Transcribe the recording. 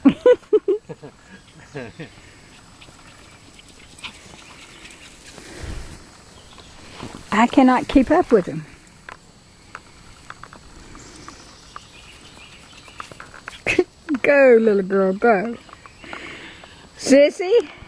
I cannot keep up with him. Go, little girl, go. Sissy?